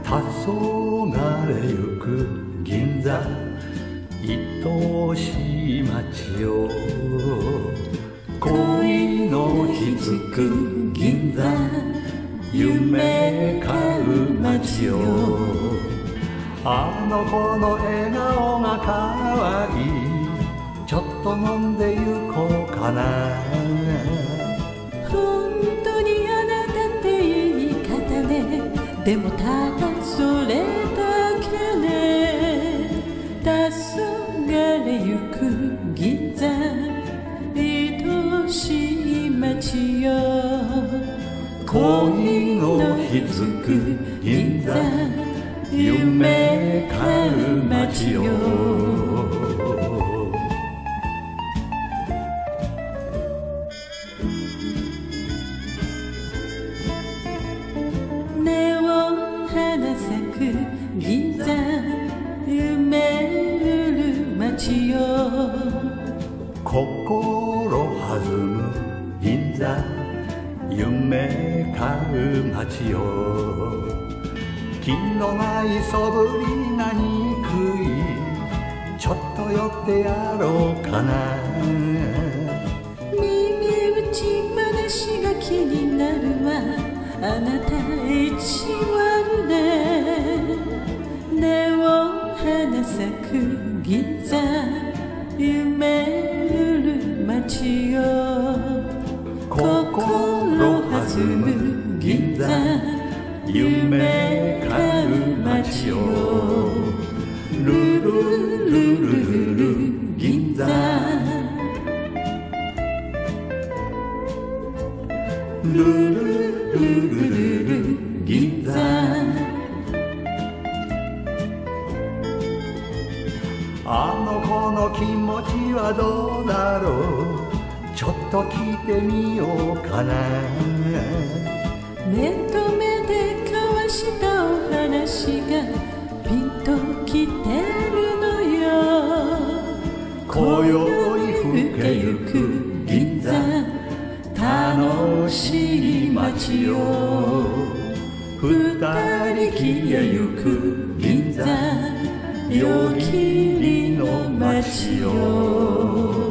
れゆく銀座愛しい街よ恋のひつく銀座夢買う街よあの子の笑顔がかわいいちょっと飲んでゆこうかな本当にあなたって言い方ねでもただそれだけね黄昏ゆく銀座愛しい街よ恋のひつく銀座夢買う街よネオン花咲く銀座夢売る街よ心弾む銀座夢買う街よ気のないそぶりが憎いちょっと寄ってやろうかな耳打ち話が気になるわあなた意地悪ねネオン花咲く銀座夢売る街よ心弾む銀座夢買う街よルルルルルル銀座ルルルルル銀座あの子の気持ちはどうだろうちょっと聞いてみようかな目と目で交わしたお話がピンときてるのよ今宵更けゆく銀座楽しい街よ二人消えゆく銀座夜霧の街よ